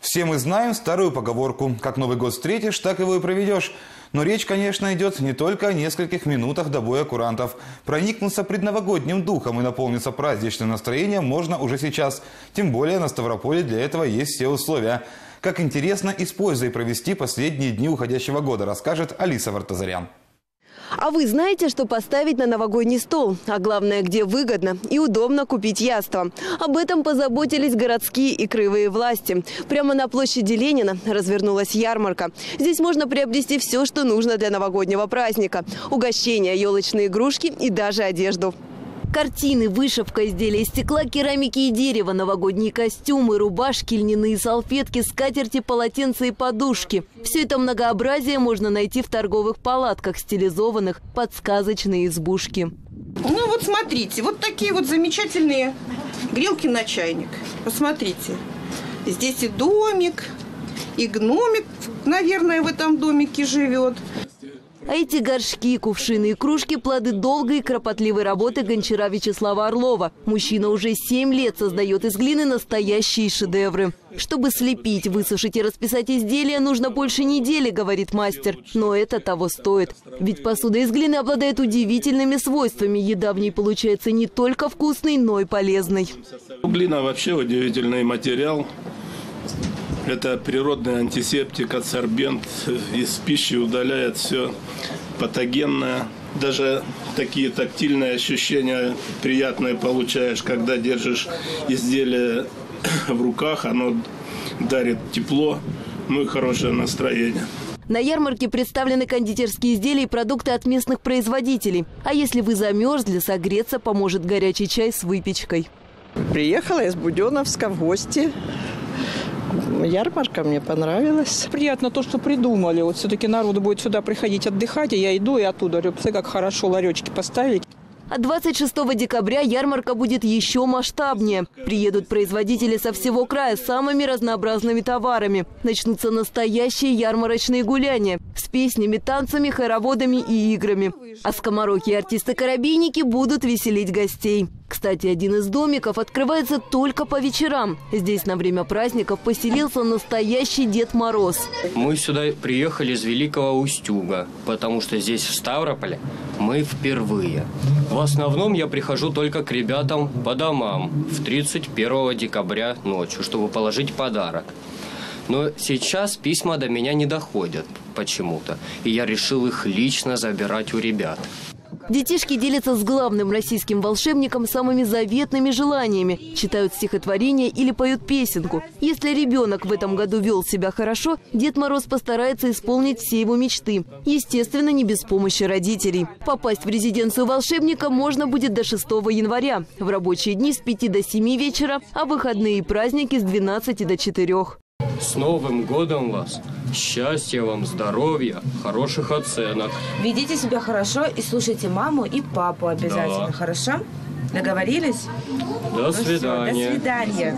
Все мы знаем старую поговорку: как Новый год встретишь, так его и проведешь. Но речь, конечно, идет не только о нескольких минутах до боя курантов. Проникнуться предновогодним духом и наполниться праздничным настроением можно уже сейчас. Тем более на Ставрополе для этого есть все условия. Как интересно и с пользой провести последние дни уходящего года, расскажет Алиса Вартазарян. А вы знаете, что поставить на новогодний стол? А главное, где выгодно и удобно купить яство? Об этом позаботились городские и краевые власти. Прямо на площади Ленина развернулась ярмарка. Здесь можно приобрести все, что нужно для новогоднего праздника. Угощения, елочные игрушки и даже одежду. Картины, вышивка, изделия из стекла, керамики и дерева, новогодние костюмы, рубашки, льняные салфетки, скатерти, полотенца и подушки. Все это многообразие можно найти в торговых палатках, стилизованных под сказочные избушки. Ну вот смотрите, вот такие вот замечательные грелки на чайник. Посмотрите, здесь и домик, и гномик, наверное, в этом домике живет. А эти горшки, кувшины и кружки – плоды долгой и кропотливой работы гончара Вячеслава Орлова. Мужчина уже 7 лет создает из глины настоящие шедевры. Чтобы слепить, высушить и расписать изделия, нужно больше недели, говорит мастер. Но это того стоит. Ведь посуда из глины обладает удивительными свойствами. Еда в ней получается не только вкусной, но и полезной. Глина вообще удивительный материал. Это природный антисептик, адсорбент. Из пищи удаляет все патогенное. Даже такие тактильные ощущения приятные получаешь, когда держишь изделие в руках. Оно дарит тепло, ну и хорошее настроение. На ярмарке представлены кондитерские изделия и продукты от местных производителей. А если вы замерзли, согреться поможет горячий чай с выпечкой. Приехала из Буденновска в гости. Ярмарка мне понравилась. Приятно то, что придумали. Вот все-таки народу будет сюда приходить отдыхать, и я иду и оттуда. Рыбцы, как хорошо ларечки поставить. А 26 декабря ярмарка будет еще масштабнее. Приедут производители со всего края с самыми разнообразными товарами. Начнутся настоящие ярмарочные гуляния с песнями, танцами, хороводами и играми. А скомороки и артисты-корабейники будут веселить гостей. Кстати, один из домиков открывается только по вечерам. Здесь на время праздников поселился настоящий Дед Мороз. Мы сюда приехали из Великого Устюга, потому что здесь, в Ставрополе, мы впервые. В основном я прихожу только к ребятам по домам в 31 декабря ночью, чтобы положить подарок. Но сейчас письма до меня не доходят почему-то, и я решил их лично забирать у ребят. Детишки делятся с главным российским волшебником самыми заветными желаниями. Читают стихотворения или поют песенку. Если ребенок в этом году вел себя хорошо, Дед Мороз постарается исполнить все его мечты. Естественно, не без помощи родителей. Попасть в резиденцию волшебника можно будет до 6 января. В рабочие дни с 5 до 7 вечера, а выходные и праздники с 12 до 4. С Новым годом вас! Счастья вам, здоровья, хороших оценок. Ведите себя хорошо и слушайте маму и папу обязательно, да. Хорошо? Договорились? До свидания. До свидания.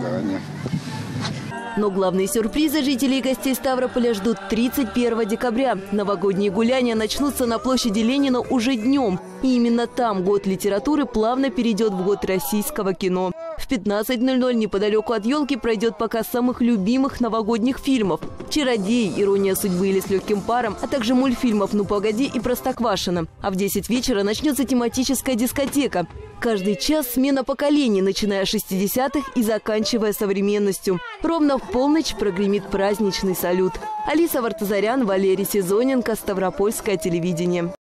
Но главные сюрпризы жителей и гостей Ставрополя ждут 31 декабря. Новогодние гуляния начнутся на площади Ленина уже днем. И именно там год литературы плавно перейдет в год российского кино. В 15:00 неподалеку от елки пройдет показ самых любимых новогодних фильмов. «Чародей», «Ирония судьбы» или «С легким паром», а также мультфильмов «Ну погоди» и «Простоквашино». А в 10 вечера начнется тематическая дискотека. Каждый час смена поколений, начиная с 60-х и заканчивая современностью. Ровно в полночь прогремит праздничный салют. Алиса Вартазарян, Валерий Сезоненко, Ставропольское телевидение.